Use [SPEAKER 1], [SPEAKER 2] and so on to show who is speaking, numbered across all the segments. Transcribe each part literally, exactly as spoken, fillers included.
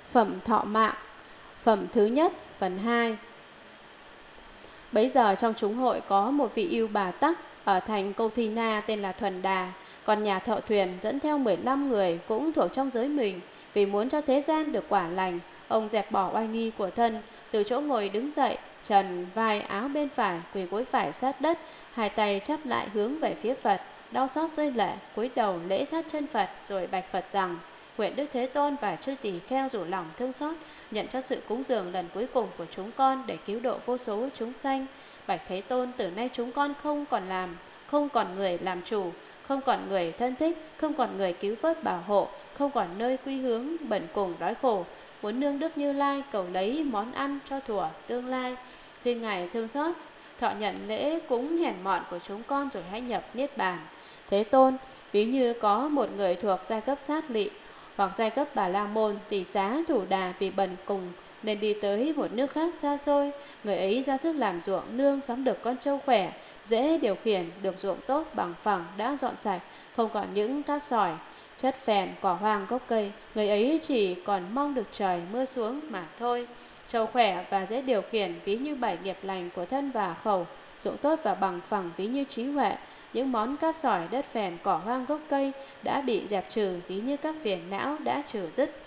[SPEAKER 1] Phẩm thọ mạng. Phẩm thứ nhất, phần hai. Bấy giờ trong chúng hội có một vị yêu bà tắc ở thành Câu Thi Na tên là Thuần Đà. Còn nhà thợ thuyền dẫn theo mười lăm người cũng thuộc trong giới mình. Vì muốn cho thế gian được quả lành, ông dẹp bỏ oai nghi của thân, từ chỗ ngồi đứng dậy, trần vai áo bên phải, quỳ gối phải sát đất, hai tay chắp lại hướng về phía Phật, đau xót rơi lệ, cúi đầu lễ sát chân Phật, rồi bạch Phật rằng: nguyện Đức Thế Tôn và chư tỳ kheo rủ lòng thương xót, nhận cho sự cúng dường lần cuối cùng của chúng con để cứu độ vô số chúng sanh. Bạch Thế Tôn, từ nay chúng con không còn làm, không còn người làm chủ, không còn người thân thích, không còn người cứu vớt bảo hộ, không còn nơi quy hướng, bần cùng đói khổ, muốn nương Đức Như Lai cầu lấy món ăn cho thuở tương lai. Xin Ngài thương xót, thọ nhận lễ cúng hèn mọn của chúng con rồi hãy nhập niết bàn. Thế Tôn, ví như có một người thuộc giai cấp sát lị hoặc giai cấp Bà La Môn, tỷ xá thủ đà vì bần cùng nên đi tới một nước khác xa xôi. Người ấy ra sức làm ruộng nương sắm được con trâu khỏe, dễ điều khiển, được ruộng tốt bằng phẳng đã dọn sạch, không còn những cát sỏi, chất phèn, cỏ hoang gốc cây. Người ấy chỉ còn mong được trời mưa xuống mà thôi. Trâu khỏe và dễ điều khiển ví như bảy nghiệp lành của thân và khẩu, ruộng tốt và bằng phẳng ví như trí huệ. Những món cát sỏi, đất phèn, cỏ hoang gốc cây đã bị dẹp trừ ví như các phiền não đã trừ dứt.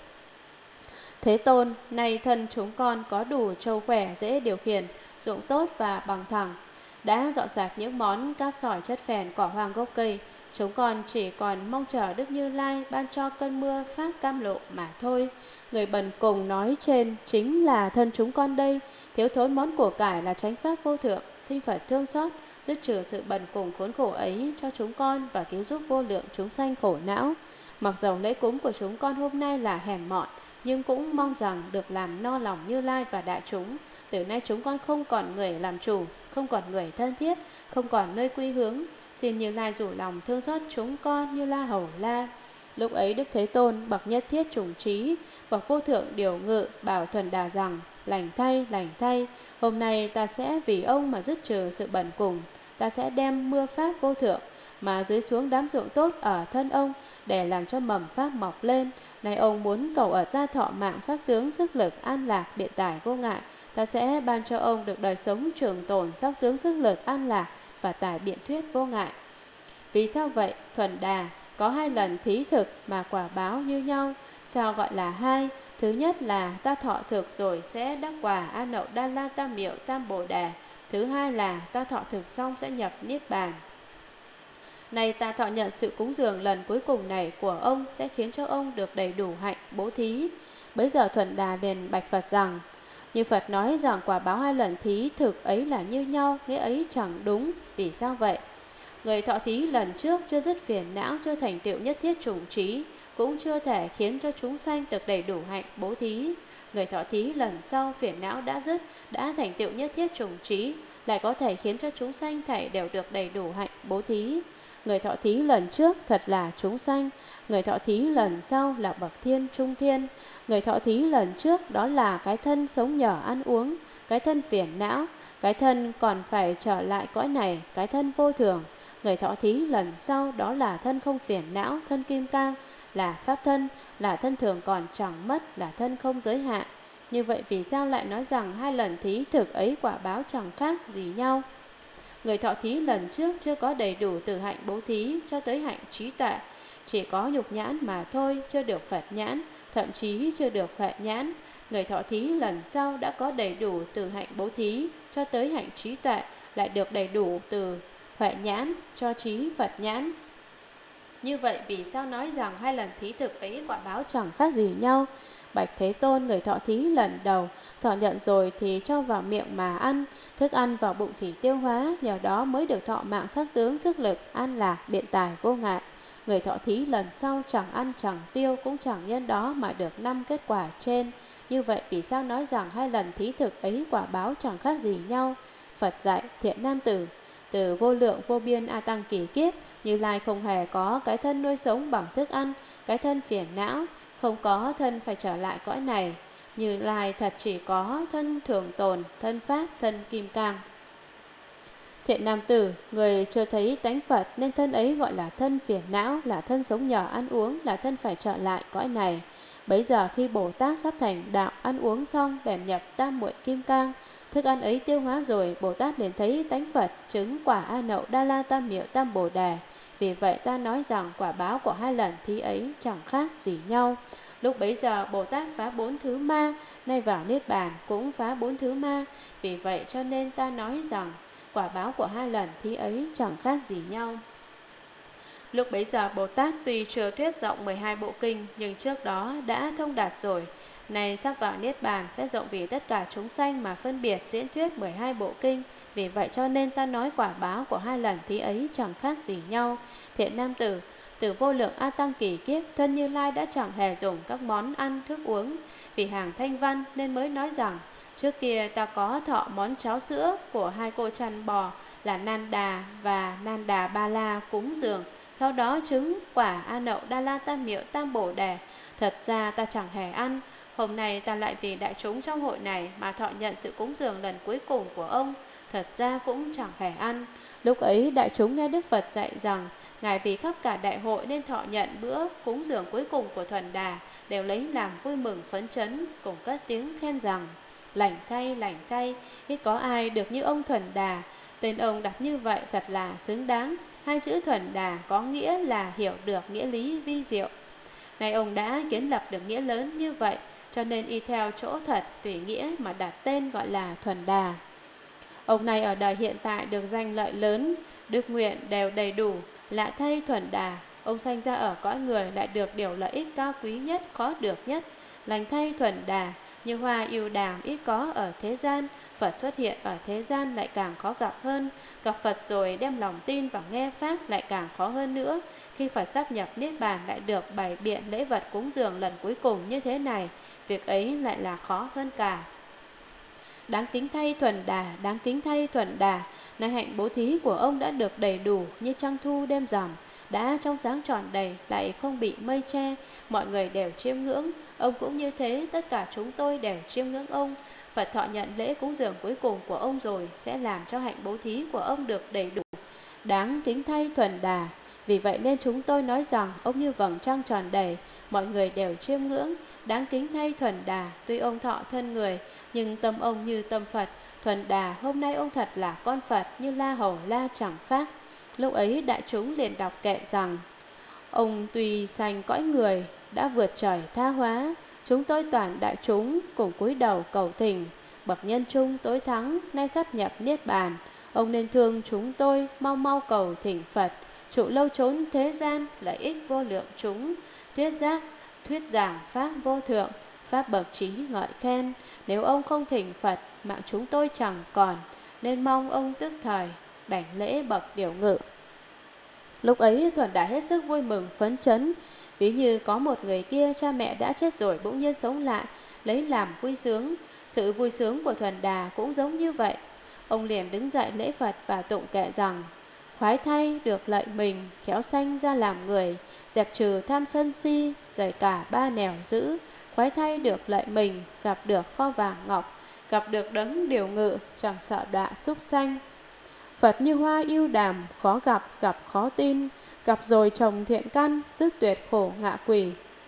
[SPEAKER 1] Thế Tôn, nay thân chúng con có đủ trâu khỏe, dễ điều khiển, ruộng tốt và bằng thẳng, đã dọn sạch những món cát sỏi, chất phèn, cỏ hoang gốc cây. Chúng con chỉ còn mong chờ Đức Như Lai ban cho cơn mưa pháp cam lộ mà thôi. Người bần cùng nói trên chính là thân chúng con đây. Thiếu thốn món của cải là chánh pháp vô thượng. Xin Phật thương xót, dứt trừ sự bần cùng khốn khổ ấy cho chúng con và cứu giúp vô lượng chúng sanh khổ não. Mặc dầu lễ cúng của chúng con hôm nay là hèn mọn, nhưng cũng mong rằng được làm no lòng Như Lai và đại chúng. Từ nay chúng con không còn người làm chủ, không còn người thân thiết, không còn nơi quy hướng. Xin Như Lai rủ lòng thương xót chúng con như La Hầu La. Lúc ấy Đức Thế Tôn bậc nhất thiết chủng trí, bậc vô thượng điều ngự, bảo Thuần Đà rằng: lành thay, lành thay, hôm nay ta sẽ vì ông mà dứt trừ sự bần cùng. Ta sẽ đem mưa pháp vô thượng mà dưới xuống đám ruộng tốt ở thân ông để làm cho mầm pháp mọc lên. Này ông muốn cầu ở ta thọ mạng, sắc tướng, sức lực, an lạc, biện tài vô ngại, ta sẽ ban cho ông được đời sống trường tồn, sắc tướng, sức lực, an lạc và tài biện thuyết vô ngại. Vì sao vậy? Thuần Đà, có hai lần thí thực mà quả báo như nhau. Sao gọi là hai? Thứ nhất là ta thọ thực rồi sẽ đắc quả A Nậu Đa La Tam Miệu Tam Bồ Đề. Thứ hai là ta thọ thực xong sẽ nhập niết bàn. Này ta thọ nhận sự cúng dường lần cuối cùng này của ông sẽ khiến cho ông được đầy đủ hạnh bố thí. Bấy giờ Thuần Đà liền bạch Phật rằng: như Phật nói rằng quả báo hai lần thí thực ấy là như nhau, nghĩa ấy chẳng đúng. Vì sao vậy? Người thọ thí lần trước chưa dứt phiền não, chưa thành tựu nhất thiết chủng trí, cũng chưa thể khiến cho chúng sanh được đầy đủ hạnh bố thí. Người thọ thí lần sau phiền não đã dứt, đã thành tựu nhất thiết chủng trí, lại có thể khiến cho chúng sanh thảy đều được đầy đủ hạnh bố thí. Người thọ thí lần trước thật là chúng sanh, người thọ thí lần sau là bậc thiên trung thiên. Người thọ thí lần trước đó là cái thân sống nhờ ăn uống, cái thân phiền não, cái thân còn phải trở lại cõi này, cái thân vô thường. Người thọ thí lần sau đó là thân không phiền não, thân kim cang, là pháp thân, là thân thường còn chẳng mất, là thân không giới hạn. Như vậy vì sao lại nói rằng hai lần thí thực ấy quả báo chẳng khác gì nhau? Người thọ thí lần trước chưa có đầy đủ từ hạnh bố thí cho tới hạnh trí tuệ, chỉ có nhục nhãn mà thôi, chưa được Phật nhãn, thậm chí chưa được Huệ nhãn. Người thọ thí lần sau đã có đầy đủ từ hạnh bố thí cho tới hạnh trí tuệ, lại được đầy đủ từ Huệ nhãn cho trí Phật nhãn. Như vậy vì sao nói rằng hai lần thí thực ấy quả báo chẳng khác gì nhau? Bạch Thế Tôn, người thọ thí lần đầu thọ nhận rồi thì cho vào miệng mà ăn, thức ăn vào bụng thì tiêu hóa, nhờ đó mới được thọ mạng, sắc tướng, sức lực, an lạc, biện tài vô ngại. Người thọ thí lần sau chẳng ăn chẳng tiêu, cũng chẳng nhân đó mà được năm kết quả trên. Như vậy vì sao nói rằng hai lần thí thực ấy quả báo chẳng khác gì nhau? Phật dạy: thiện nam tử, từ vô lượng vô biên a tăng kỳ kiếp, Như Lai không hề có cái thân nuôi sống bằng thức ăn, cái thân phiền não, không có thân phải trở lại cõi này. Như Lai thật chỉ có thân thường tồn, thân pháp, thân kim cang. Thiện nam tử, người chưa thấy tánh Phật nên thân ấy gọi là thân phiền não, là thân sống nhờ ăn uống, là thân phải trở lại cõi này. Bấy giờ khi Bồ Tát sắp thành đạo ăn uống xong, bèn nhập tam muội kim cang. Thức ăn ấy tiêu hóa rồi, Bồ Tát liền thấy tánh Phật chứng quả A Nậu Đa La Tam Miệu Tam Bồ Đề. Vì vậy ta nói rằng quả báo của hai lần thí ấy chẳng khác gì nhau. Lúc bấy giờ Bồ Tát phá bốn thứ ma, nay vào Niết Bàn cũng phá bốn thứ ma. Vì vậy cho nên ta nói rằng quả báo của hai lần thí ấy chẳng khác gì nhau. Lúc bấy giờ Bồ Tát tuy chưa thuyết rộng mười hai bộ kinh, nhưng trước đó đã thông đạt rồi. Này sắp vào Niết Bàn sẽ rộng vì tất cả chúng sanh mà phân biệt diễn thuyết mười hai bộ kinh. Vì vậy cho nên ta nói quả báo của hai lần thí ấy chẳng khác gì nhau. Thiện nam tử, từ vô lượng A Tăng kỳ kiếp, thân Như Lai đã chẳng hề dùng các món ăn thức uống. Vì hàng thanh văn nên mới nói rằng, trước kia ta có thọ món cháo sữa của hai cô chăn bò là Nanda và Nanda Ba La cúng dường. Sau đó chứng quả A Nậu Đa La Tam Miệu Tam Bồ Đề. Thật ra ta chẳng hề ăn. Hôm nay ta lại vì đại chúng trong hội này mà thọ nhận sự cúng dường lần cuối cùng của ông. Thật ra cũng chẳng hề ăn. Lúc ấy đại chúng nghe Đức Phật dạy rằng, Ngài vì khắp cả đại hội nên thọ nhận bữa cúng dường cuối cùng của Thuần Đà, đều lấy làm vui mừng phấn chấn, cùng cất tiếng khen rằng, lành thay, lành thay, ít có ai được như ông Thuần Đà. Tên ông đặt như vậy thật là xứng đáng. Hai chữ Thuần Đà có nghĩa là hiểu được nghĩa lý vi diệu. Này ông đã kiến lập được nghĩa lớn như vậy, cho nên y theo chỗ thật tùy nghĩa mà đặt tên gọi là Thuần Đà. Ông này ở đời hiện tại được danh lợi lớn, đức nguyện đều đầy đủ. Lạ thay Thuần Đà, ông sanh ra ở cõi người lại được điều lợi ích cao quý nhất, khó được nhất. Lành thay Thuần Đà, như hoa yêu đàm ít có ở thế gian, Phật xuất hiện ở thế gian lại càng khó gặp hơn. Gặp Phật rồi đem lòng tin và nghe Pháp lại càng khó hơn nữa. Khi Phật sắp nhập Niết Bàn lại được bày biện lễ vật cúng dường lần cuối cùng như thế này, việc ấy lại là khó hơn cả. Đáng kính thay Thuần Đà, đáng kính thay Thuần Đà, nay hạnh bố thí của ông đã được đầy đủ như trăng thu đêm rằm, đã trong sáng tròn đầy, lại không bị mây che, mọi người đều chiêm ngưỡng. Ông cũng như thế, tất cả chúng tôi đều chiêm ngưỡng ông. Phật thọ nhận lễ cúng dường cuối cùng của ông rồi, sẽ làm cho hạnh bố thí của ông được đầy đủ. Đáng kính thay Thuần Đà, vì vậy nên chúng tôi nói rằng ông như vầng trăng tròn đầy, mọi người đều chiêm ngưỡng. Đáng kính thay Thuần Đà, tuy ông thọ thân người, nhưng tâm ông như tâm Phật. Thuần Đà, hôm nay ông thật là con Phật, như La Hầu La chẳng khác. Lúc ấy đại chúng liền đọc kệ rằng, ông tuy sanh cõi người, đã vượt trời tha hóa. Chúng tôi toàn đại chúng cùng cúi đầu cầu thỉnh, bậc nhân trung tối thắng, nay sắp nhập Niết Bàn. Ông nên thương chúng tôi, mau mau cầu thỉnh Phật, trụ lâu trốn thế gian, lợi ích vô lượng chúng, thuyết giác, thuyết giảng pháp vô thượng, pháp bậc trí ngợi khen. Nếu ông không thỉnh Phật, mạng chúng tôi chẳng còn, nên mong ông tức thời đảnh lễ bậc điều ngự. Lúc ấy Thuần Đà hết sức vui mừng phấn chấn, ví như có một người kia cha mẹ đã chết rồi bỗng nhiên sống lại, lấy làm vui sướng. Sự vui sướng của Thuần Đà cũng giống như vậy. Ông liền đứng dậy lễ Phật và tụng kệ rằng, khoái thay được lợi mình, khéo sanh ra làm người, dẹp trừ tham sân si, rời cả ba nẻo dữ. Khoái thay được lợi mình, gặp được kho vàng ngọc, gặp được đấng điều ngự, chẳng sợ đọa súc sanh. Phật như hoa yêu đàm, khó gặp, gặp khó tin, gặp rồi trồng thiện căn, dứt tuyệt khổ ngạ quỷ.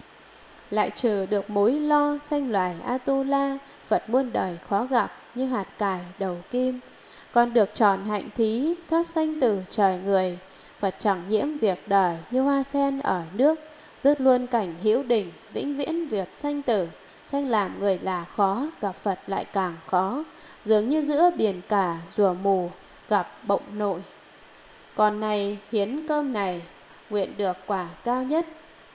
[SPEAKER 1] Lại trừ được mối lo sanh loài A-tu-la, Phật muôn đời khó gặp, như hạt cải đầu kim. Con được tròn hạnh thí, thoát sanh từ trời người, Phật chẳng nhiễm việc đời, như hoa sen ở nước, dứt luôn cảnh hữu đỉnh, vĩnh viễn việc sanh tử. Sanh làm người là khó, gặp Phật lại càng khó, dường như giữa biển cả rùa mù, gặp bộng nội. Còn này hiến cơm này, nguyện được quả cao nhất.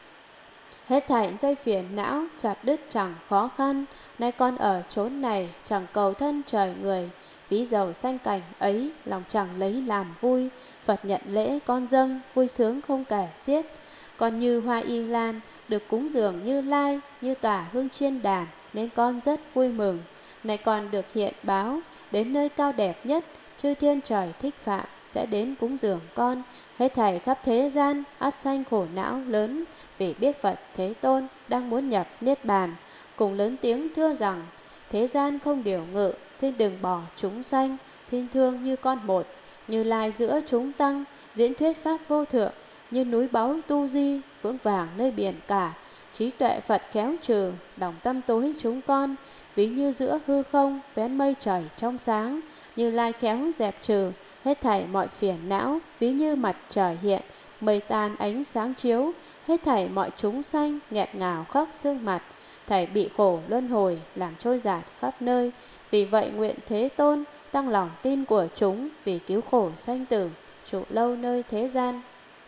[SPEAKER 1] Hết thảy dây phiền não, chặt đứt chẳng khó khăn. Nay con ở chốn này, chẳng cầu thân trời người, ví dầu sanh cảnh ấy, lòng chẳng lấy làm vui. Phật nhận lễ con dâng, vui sướng không kể xiết. Con như hoa y lan, được cúng dường Như Lai, như tỏa hương chiên đàn, nên con rất vui mừng. Này con được hiện báo, đến nơi cao đẹp nhất, chư thiên trời thích phạm, sẽ đến cúng dường con. Hết thảy khắp thế gian, ắt sanh khổ não lớn, vì biết Phật Thế Tôn đang muốn nhập Niết Bàn. Cùng lớn tiếng thưa rằng, thế gian không điều ngự, xin đừng bỏ chúng sanh, xin thương như con một. Như Lai giữa chúng tăng, diễn thuyết pháp vô thượng, như núi báu tu di, vững vàng nơi biển cả. trí tuệ Phật khéo trừ lòng tâm tối chúng con, ví như giữa hư không vén mây trời trong sáng. Như Lai khéo dẹp trừ hết thảy mọi phiền não, ví như mặt trời hiện mây tan ánh sáng chiếu. Hết thảy mọi chúng sanh nghẹn ngào khóc sương mặt, thảy bị khổ luân hồi làm trôi dạt khắp nơi. Vì vậy nguyện Thế Tôn tăng lòng tin của chúng, vì cứu khổ sanh tử trụ lâu nơi thế gian.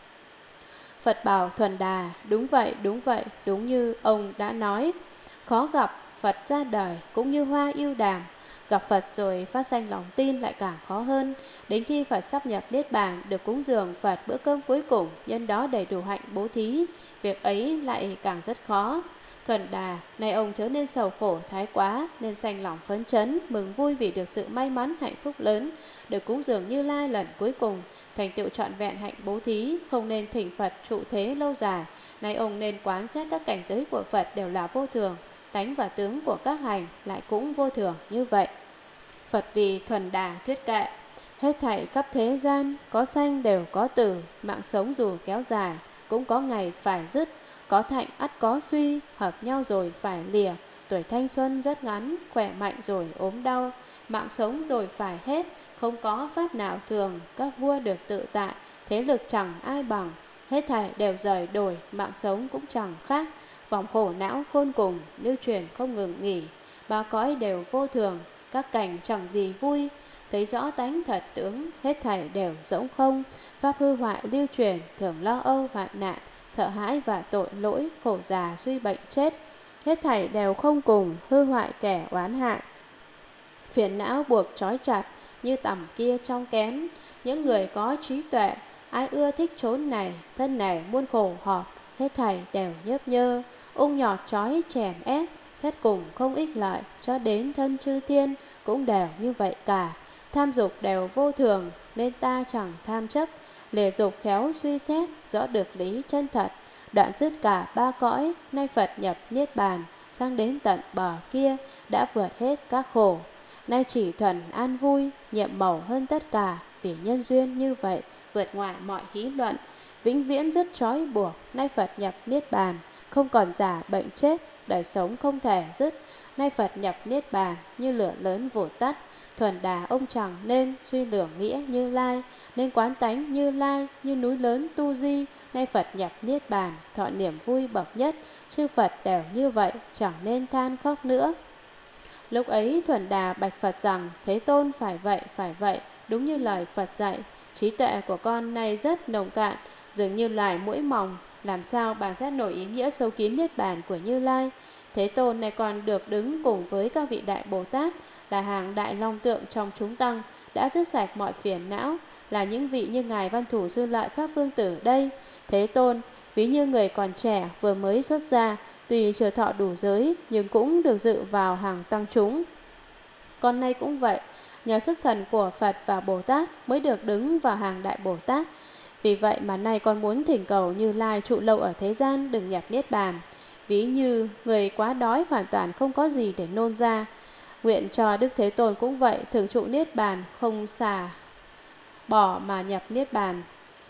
[SPEAKER 1] Phật bảo Thuần Đà: đúng vậy, đúng vậy, đúng như ông đã nói. Khó gặp Phật ra đời cũng như hoa yêu đàm, gặp Phật rồi phát sanh lòng tin lại càng khó hơn. Đến khi Phật sắp nhập Niết Bàn, được cúng dường Phật bữa cơm cuối cùng, nhân đó đầy đủ hạnh bố thí, việc ấy lại càng rất khó. Thuần Đà, nay ông chớ nên sầu khổ thái quá, nên sanh lòng phấn chấn, mừng vui vì được sự may mắn hạnh phúc lớn, được cúng dường Như Lai lần cuối cùng, thành tựu trọn vẹn hạnh bố thí, không nên thỉnh Phật trụ thế lâu dài. Nay ông nên quán xét các cảnh giới của Phật đều là vô thường, tánh và tướng của các hành lại cũng vô thường như vậy. Phật vì Thuần Đà thuyết kệ: hết thảy khắp thế gian, có sanh đều có tử, mạng sống dù kéo dài, cũng có ngày phải dứt. Có thạnh ắt có suy, hợp nhau rồi phải lìa. Tuổi thanh xuân rất ngắn, khỏe mạnh rồi ốm đau. Mạng sống rồi phải hết, không có pháp nào thường. Các vua được tự tại, thế lực chẳng ai bằng. Hết thảy đều rời đổi, mạng sống cũng chẳng khác. Vòng khổ não khôn cùng, lưu truyền không ngừng nghỉ. Ba cõi đều vô thường, các cảnh chẳng gì vui. Thấy rõ tánh thật tướng, hết thảy đều rỗng không. Pháp hư hoại lưu truyền, thường lo âu hoạn nạn, sợ hãi và tội lỗi, khổ già suy bệnh chết. Hết thảy đều không cùng, hư hoại kẻ oán hại. Phiền não buộc trói chặt, như tằm kia trong kén. Những người có trí tuệ, ai ưa thích chốn này, thân này muôn khổ họp, hết thảy đều nhớp nhơ. Ung nhọt trói chèn ép, xét cùng không ích lợi, cho đến thân chư thiên cũng đều như vậy cả. Tham dục đều vô thường, nên ta chẳng tham chấp. Lìa dục khéo suy xét, rõ được lý chân thật, đoạn dứt cả ba cõi. Nay Phật nhập Niết Bàn, sang đến tận bờ kia, đã vượt hết các khổ. Nay chỉ thuần an vui, nhiệm màu hơn tất cả, vì nhân duyên như vậy, vượt ngoại mọi hí luận, vĩnh viễn dứt trói buộc. Nay Phật nhập Niết Bàn, không còn giả bệnh chết, đời sống không thể dứt. Nay Phật nhập Niết Bàn, như lửa lớn vụt tắt. Thuần Đà ông chẳng nên suy lường nghĩa Như Lai, nên quán tánh Như Lai như núi lớn tu di. Nay Phật nhập Niết Bàn, thọ niềm vui bậc nhất, chư Phật đều như vậy, chẳng nên than khóc nữa. Lúc ấy Thuần Đà bạch Phật rằng: Thế Tôn, phải vậy, phải vậy, đúng như lời Phật dạy. Trí tuệ của con nay rất nồng cạn, dường như loài muỗi mòng, làm sao bàn xét nổi ý nghĩa sâu kín Niết Bàn của Như Lai. Thế Tôn, này còn được đứng cùng với các vị Đại Bồ Tát, là hàng đại long tượng trong chúng tăng, đã dứt sạch mọi phiền não, là những vị như Ngài Văn Thủ Sư Lợi Pháp Vương Tử đây. Thế Tôn, ví như người còn trẻ vừa mới xuất gia, tuy chưa thọ đủ giới, nhưng cũng được dự vào hàng tăng chúng. Con nay cũng vậy, nhờ sức thần của Phật và Bồ Tát mới được đứng vào hàng Đại Bồ Tát. Vì vậy mà nay con muốn thỉnh cầu Như Lai trụ lâu ở thế gian, đừng nhập Niết Bàn. Ví như người quá đói hoàn toàn không có gì để nôn ra, nguyện cho Đức Thế Tôn cũng vậy, thường trụ Niết Bàn, không xả bỏ mà nhập Niết Bàn.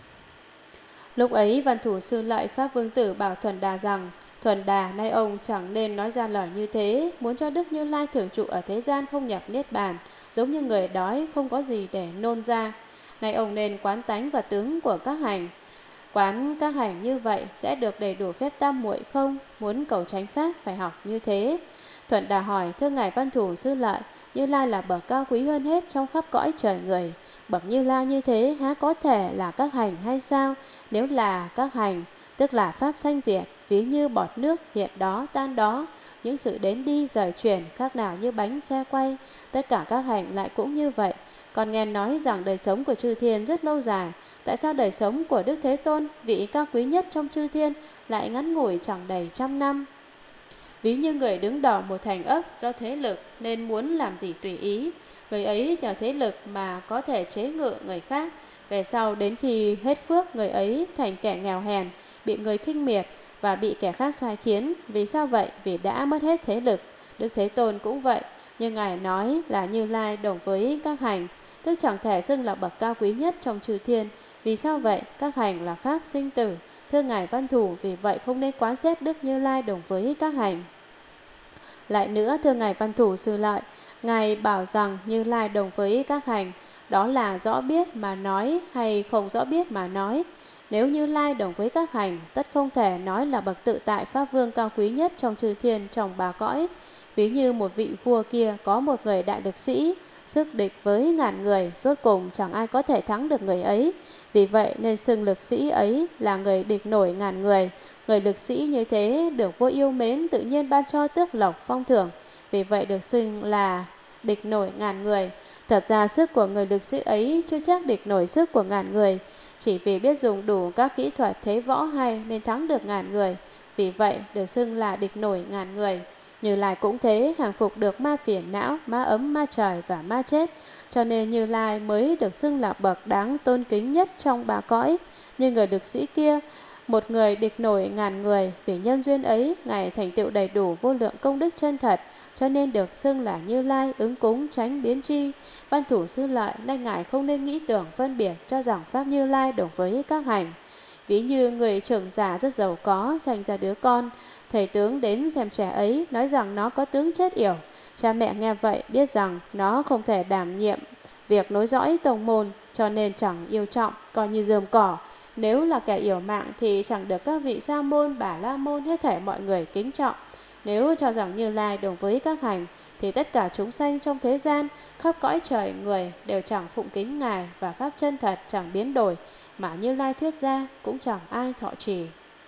[SPEAKER 1] Lúc ấy Văn Thủ Sư Lợi Pháp Vương Tử bảo Thuần Đà rằng: Thuần Đà, nay ông chẳng nên nói ra lời như thế, muốn cho Đức Như Lai thường trụ ở thế gian không nhập Niết Bàn, giống như người đói không có gì để nôn ra. Nay ông nên quán tánh và tướng của các hành. Quán các hành như vậy sẽ được đầy đủ phép tam muội không? Muốn cầu chánh pháp phải học như thế. Thuần Đà hỏi: thưa Ngài Văn Thủ Sư Lợi, Như Lai là bậc cao quý hơn hết trong khắp cõi trời người. Bậc Như Lai như thế há có thể là các hành hay sao? Nếu là các hành, tức là pháp sanh diệt, ví như bọt nước hiện đó tan đó. Những sự đến đi rời chuyển khác nào như bánh xe quay, tất cả các hành lại cũng như vậy. Còn nghe nói rằng đời sống của chư thiên rất lâu dài, tại sao đời sống của Đức Thế Tôn, vị cao quý nhất trong chư thiên, lại ngắn ngủi chẳng đầy trăm năm? Ví như người đứng đầu một thành ấp do thế lực nên muốn làm gì tùy ý. Người ấy nhờ thế lực mà có thể chế ngự người khác. Về sau đến khi hết phước, người ấy thành kẻ nghèo hèn, bị người khinh miệt và bị kẻ khác sai khiến. Vì sao vậy? Vì đã mất hết thế lực. Đức Thế Tôn cũng vậy, nhưng Ngài nói là Như Lai đồng với các hành, tức chẳng thể xưng là bậc cao quý nhất trong chư thiên. Vì sao vậy? Các hành là pháp sinh tử, thưa ngài Văn Thủ, vì vậy không nên quán xét Đức Như Lai đồng với các hành. Lại nữa, thưa ngài Văn Thủ Sư Lợi, ngài bảo rằng Như Lai đồng với các hành, đó là rõ biết mà nói hay không rõ biết mà nói? Nếu Như Lai đồng với các hành, tất không thể nói là bậc tự tại Pháp Vương cao quý nhất trong chư thiên, trong ba cõi. Ví như một vị vua kia có một người đại lực sĩ, sức địch với ngàn người, rốt cùng chẳng ai có thể thắng được người ấy. Vì vậy nên xưng lực sĩ ấy là người địch nổi ngàn người. Người lực sĩ như thế được vua yêu mến, tự nhiên ban cho tước lộc phong thưởng. Vì vậy được xưng là địch nổi ngàn người. Thật ra sức của người lực sĩ ấy chưa chắc địch nổi sức của ngàn người. Chỉ vì biết dùng đủ các kỹ thuật thế võ hay nên thắng được ngàn người. Vì vậy được xưng là địch nổi ngàn người. Như Lai cũng thế, hàng phục được ma phiền não, ma ấm, ma trời và ma chết. Cho nên Như Lai mới được xưng là bậc đáng tôn kính nhất trong ba cõi. Như người lực sĩ kia, một người địch nổi ngàn người, vì nhân duyên ấy, ngài thành tựu đầy đủ vô lượng công đức chân thật, cho nên được xưng là Như Lai, ứng cúng tránh biến tri. Văn Thủ Sư Lợi, nên ngài không nên nghĩ tưởng phân biệt cho rằng pháp Như Lai đồng với các hành. Ví như người trưởng giả rất giàu có, sanh ra đứa con, thầy tướng đến xem trẻ ấy, nói rằng nó có tướng chết yểu. Cha mẹ nghe vậy biết rằng nó không thể đảm nhiệm việc nối dõi tông môn, cho nên chẳng yêu trọng, coi như rơm cỏ. Nếu là kẻ yểu mạng thì chẳng được các vị sa môn, bà la môn hết thảy mọi người kính trọng. Nếu cho rằng Như Lai đồng với các hành, thì tất cả chúng sanh trong thế gian, khắp cõi trời người đều chẳng phụng kính ngài, và pháp chân thật chẳng biến đổi, mà Như Lai thuyết ra cũng chẳng ai thọ trì.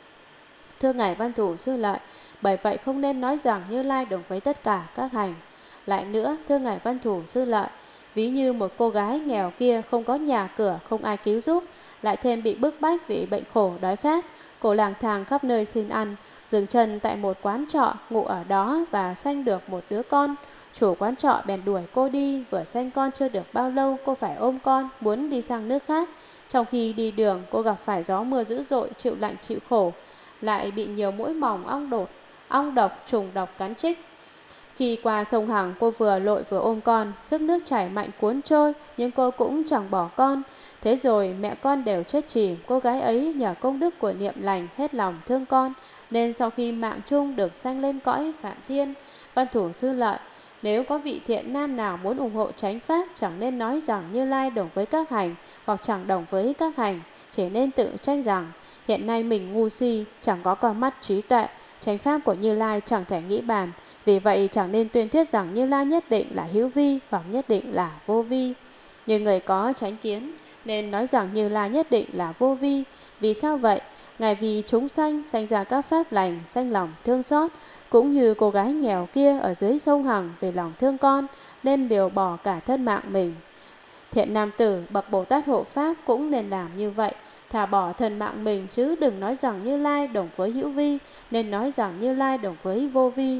[SPEAKER 1] Thưa ngài Văn Thủ Sư Lợi, bởi vậy không nên nói rằng Như Lai đồng với tất cả các hành. Lại nữa, thưa ngài Văn Thủ Sư Lợi, ví như một cô gái nghèo kia không có nhà cửa, không ai cứu giúp, lại thêm bị bức bách vì bệnh khổ đói khát, cô lang thang khắp nơi xin ăn, dừng chân tại một quán trọ, ngủ ở đó và sanh được một đứa con. Chủ quán trọ bèn đuổi cô đi, vừa sanh con chưa được bao lâu cô phải ôm con, muốn đi sang nước khác. Trong khi đi đường, cô gặp phải gió mưa dữ dội, chịu lạnh chịu khổ, lại bị nhiều muỗi mỏng, ong đột, ong độc, trùng độc cắn trích. Khi qua sông Hằng, cô vừa lội vừa ôm con, sức nước chảy mạnh cuốn trôi, nhưng cô cũng chẳng bỏ con. Thế rồi mẹ con đều chết chìm, cô gái ấy nhờ công đức của niệm lành hết lòng thương con, nên sau khi mạng chung được sanh lên cõi Phạm Thiên. Văn Thủ Sư Lợi, nếu có vị thiện nam nào muốn ủng hộ chánh pháp, chẳng nên nói rằng Như Lai đồng với các hành, hoặc chẳng đồng với các hành, chỉ nên tự tranh rằng hiện nay mình ngu si, chẳng có con mắt trí tuệ, chánh pháp của Như Lai chẳng thể nghĩ bàn. Vì vậy chẳng nên tuyên thuyết rằng Như Lai nhất định là hữu vi hoặc nhất định là vô vi. Như người có chánh kiến nên nói rằng Như Lai nhất định là vô vi. Vì sao vậy? Ngài vì chúng sanh sanh ra các pháp lành, sanh lòng thương xót, cũng như cô gái nghèo kia ở dưới sông Hằng vì lòng thương con nên liều bỏ cả thân mạng mình. Thiện nam tử bậc Bồ Tát hộ pháp cũng nên làm như vậy, thả bỏ thân mạng mình, chứ đừng nói rằng Như Lai đồng với hữu vi, nên nói rằng Như Lai đồng với vô vi.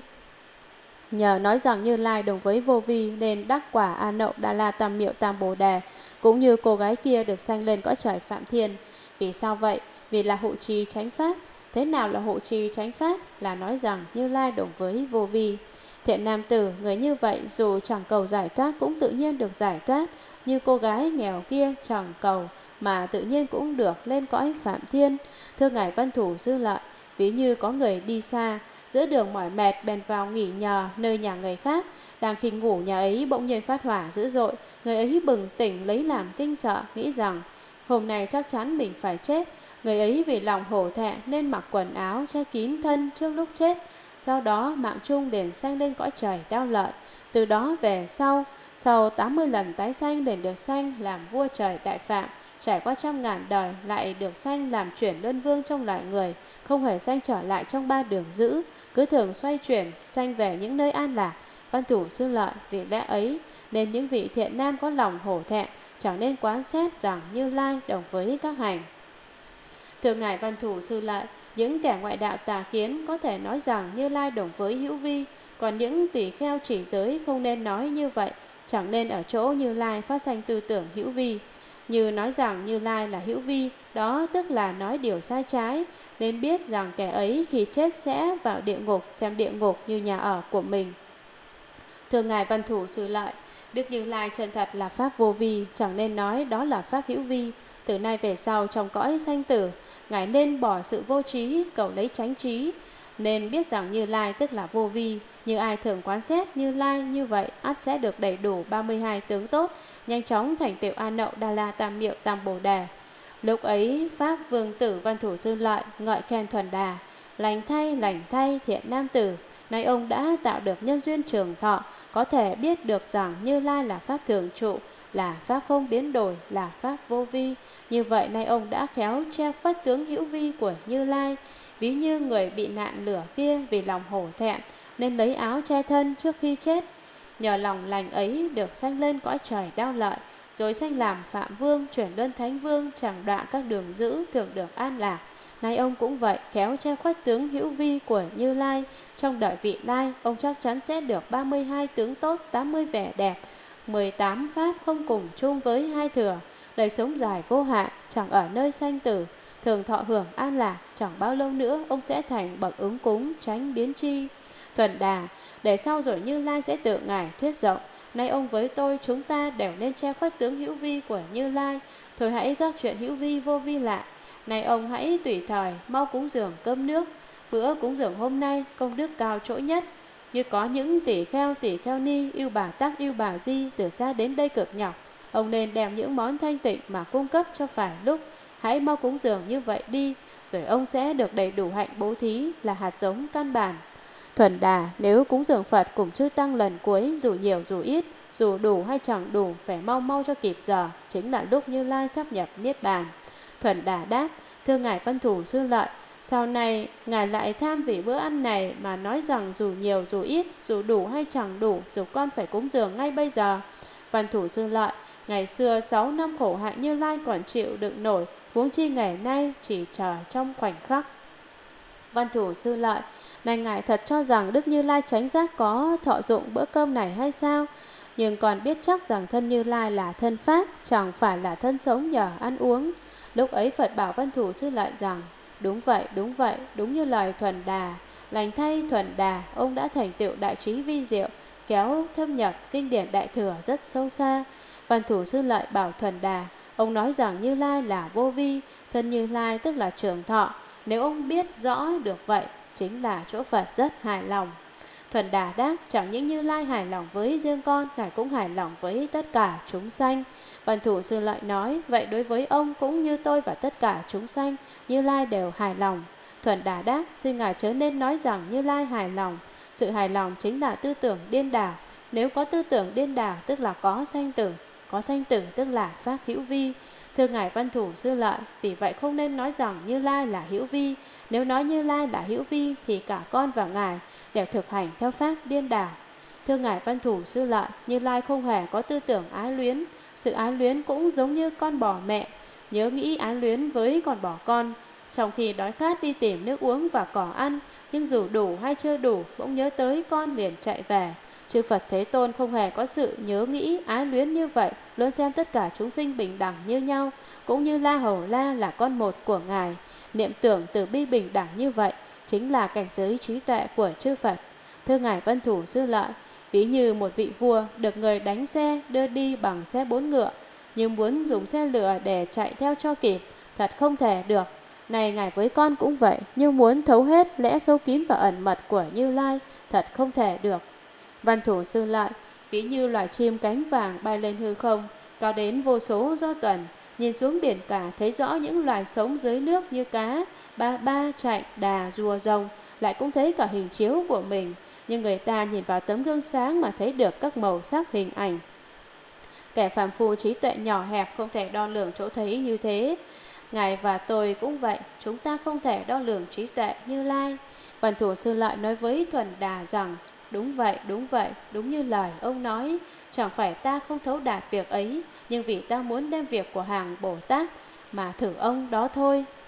[SPEAKER 1] Nhờ nói rằng Như Lai đồng với vô vi nên đắc quả A Nậu Đa La Tam Miệu Tam Bồ Đề, cũng như cô gái kia được sanh lên cõi trời Phạm Thiên. Vì sao vậy? Vì là hộ trì chánh pháp. Thế nào là hộ trì chánh pháp? Là nói rằng Như Lai đồng với vô vi. Thiện nam tử, người như vậy dù chẳng cầu giải thoát cũng tự nhiên được giải thoát, như cô gái nghèo kia chẳng cầu mà tự nhiên cũng được lên cõi Phạm Thiên. Thưa ngài Văn Thủ Sư Lợi, ví như có người đi xa, giữa đường mỏi mệt bèn vào nghỉ nhờ nơi nhà người khác. Đang khi ngủ, nhà ấy bỗng nhiên phát hỏa dữ dội. Người ấy bừng tỉnh lấy làm kinh sợ, nghĩ rằng hôm nay chắc chắn mình phải chết. Người ấy vì lòng hổ thẹn nên mặc quần áo che kín thân trước lúc chết. Sau đó mạng chung đền sanh lên cõi trời Đao Lợi. Từ đó về sau, sau tám mươi lần tái sanh đền được sanh làm vua trời Đại Phạm. Trải qua trăm ngàn đời lại được sanh làm chuyển luân vương trong loài người, không hề sanh trở lại trong ba đường dữ, cứ thường xoay chuyển sanh về những nơi an lạc. Văn Thủ Sư Lợi, vì lẽ ấy nên những vị thiện nam có lòng hổ thẹn chẳng nên quán xét rằng Như Lai đồng với các hành. Thưa ngài Văn Thủ Sư Lợi, những kẻ ngoại đạo tà kiến có thể nói rằng Như Lai đồng với hữu vi, còn những tỳ kheo chỉ giới không nên nói như vậy, chẳng nên ở chỗ Như Lai phát sanh tư tưởng hữu vi. Như nói rằng Như Lai là hữu vi, đó tức là nói điều sai trái, nên biết rằng kẻ ấy khi chết sẽ vào địa ngục, xem địa ngục như nhà ở của mình. Thưa ngài Văn Thủ Sư Lợi, Đức Như Lai chân thật là pháp vô vi, chẳng nên nói đó là pháp hữu vi. Từ nay về sau trong cõi sanh tử, Ngài nên bỏ sự vô trí, cầu lấy chánh trí. Nên biết rằng Như Lai tức là vô vi. Như ai thường quán xét Như Lai như vậy, ắt sẽ được đầy đủ ba mươi hai tướng tốt, nhanh chóng thành tựu A Nậu Đa La Tam Miệu Tam Bồ Đề. Lúc ấy Pháp Vương Tử Văn Thủ Sư Lợi ngợi khen Thuần Đà: Lành thay, lành thay, thiện nam tử, nay ông đã tạo được nhân duyên trường thọ, có thể biết được rằng Như Lai là Pháp thường trụ, là Pháp không biến đổi, là Pháp vô vi. Như vậy nay ông đã khéo che khuất tướng hữu vi của Như Lai. Ví như người bị nạn lửa kia vì lòng hổ thẹn nên lấy áo che thân trước khi chết. Nhờ lòng lành ấy được sanh lên cõi trời đao lợi, rồi sanh làm Phạm Vương, chuyển luân Thánh Vương, chẳng đọa các đường dữ, thường được an lạc. Nay ông cũng vậy, khéo che khuất tướng hữu vi của Như Lai. Trong đời vị lai, ông chắc chắn sẽ được ba mươi hai tướng tốt, tám mươi vẻ đẹp, mười tám pháp không cùng chung với hai thừa. Đời sống dài vô hạn, chẳng ở nơi sanh tử, thường thọ hưởng an lạc. Chẳng bao lâu nữa ông sẽ thành bậc ứng cúng, tránh biến chi. Thuần Đà, để sau rồi Như Lai sẽ tự ngài thuyết rộng. Nay ông với tôi, chúng ta đều nên che khuất tướng hữu vi của Như Lai. Thôi hãy gác chuyện hữu vi vô vi lại. Này ông hãy tùy thời mau cúng dường cơm nước. Bữa cúng dường hôm nay công đức cao chỗ nhất. Như có những tỷ kheo tỷ kheo ni, yêu bà tắc yêu bà di từ xa đến đây cực nhọc, ông nên đem những món thanh tịnh mà cung cấp cho phải lúc. Hãy mau cúng dường như vậy đi, rồi ông sẽ được đầy đủ hạnh bố thí, là hạt giống căn bản. Thuần Đà, nếu cúng dường Phật cùng chư tăng lần cuối, dù nhiều dù ít, dù đủ hay chẳng đủ, phải mau mau cho kịp giờ, chính là lúc Như Lai sắp nhập niết bàn. Thuần Đà đáp: Thưa ngài Văn Thủ Sư Lợi, sau này ngài lại tham vì bữa ăn này mà nói rằng dù nhiều dù ít, dù đủ hay chẳng đủ, dù con phải cúng dường ngay bây giờ. Văn Thủ Sư Lợi, ngày xưa sáu năm khổ hạnh Như Lai còn chịu đựng nổi, huống chi ngày nay chỉ chờ trong khoảnh khắc. Văn Thủ Sư Lợi, này ngài thật cho rằng Đức Như Lai chánh giác có thọ dụng bữa cơm này hay sao? Nhưng còn biết chắc rằng thân Như Lai là thân Pháp, chẳng phải là thân sống nhờ ăn uống. Lúc ấy Phật bảo Văn Thủ Sư Lợi rằng: Đúng vậy, đúng vậy, đúng như lời Thuần Đà. Lành thay Thuần Đà, ông đã thành tựu đại trí vi diệu, kéo thâm nhập kinh điển đại thừa rất sâu xa. Văn Thủ Sư Lợi bảo Thuần Đà: Ông nói rằng Như Lai là vô vi, thân Như Lai tức là trường thọ. Nếu ông biết rõ được vậy, chính là chỗ Phật rất hài lòng. Thuần Đà đáp: Chẳng những Như Lai hài lòng với riêng con, ngài cũng hài lòng với tất cả chúng sanh. Văn Thủ Sư Lợi nói: Vậy đối với ông cũng như tôi và tất cả chúng sanh, Như Lai đều hài lòng. Thuần Đà đáp: Xin ngài chớ nên nói rằng Như Lai hài lòng. Sự hài lòng chính là tư tưởng điên đảo. Nếu có tư tưởng điên đảo tức là có sanh tử, có sanh tử tức là pháp hữu vi. Thưa ngài Văn Thủ Sư Lợi, vì vậy không nên nói rằng Như Lai là hữu vi. Nếu nói Như Lai là hữu vi thì cả con và ngài đều thực hành theo pháp điên đảo. Thưa ngài Văn Thủ Sư Lợi, Như Lai không hề có tư tưởng ái luyến. Sự ái luyến cũng giống như con bò mẹ, nhớ nghĩ ái luyến với con bò con. Trong khi đói khát đi tìm nước uống và cỏ ăn, nhưng dù đủ hay chưa đủ, bỗng nhớ tới con liền chạy về. Chư Phật Thế Tôn không hề có sự nhớ nghĩ ái luyến như vậy, luôn xem tất cả chúng sinh bình đẳng như nhau, cũng như La Hầu La là con một của ngài. Niệm tưởng từ bi bình đẳng như vậy chính là cảnh giới trí tuệ của chư Phật. Thưa ngài Văn Thủ Sư Lợi, ví như một vị vua được người đánh xe đưa đi bằng xe bốn ngựa, nhưng muốn dùng xe lửa để chạy theo cho kịp, thật không thể được. Này ngài với con cũng vậy, nhưng muốn thấu hết lẽ sâu kín và ẩn mật của Như Lai, thật không thể được. Văn Thủ Sư Lợi, ví như loài chim cánh vàng bay lên hư không, cao đến vô số do tuần, nhìn xuống biển cả thấy rõ những loài sống dưới nước như cá, ba ba, chạy, đà, rùa, rồng, lại cũng thấy cả hình chiếu của mình. Nhưng người ta nhìn vào tấm gương sáng mà thấy được các màu sắc hình ảnh. Kẻ phàm phu trí tuệ nhỏ hẹp không thể đo lường chỗ thấy như thế. Ngài và tôi cũng vậy, chúng ta không thể đo lường trí tuệ Như Lai. Văn Thủ Sư Lợi nói với Thuần Đà rằng: Đúng vậy, đúng vậy, đúng như lời ông nói. Chẳng phải ta không thấu đạt việc ấy, nhưng vì ta muốn đem việc của hàng Bồ Tát mà thử ông đó thôi.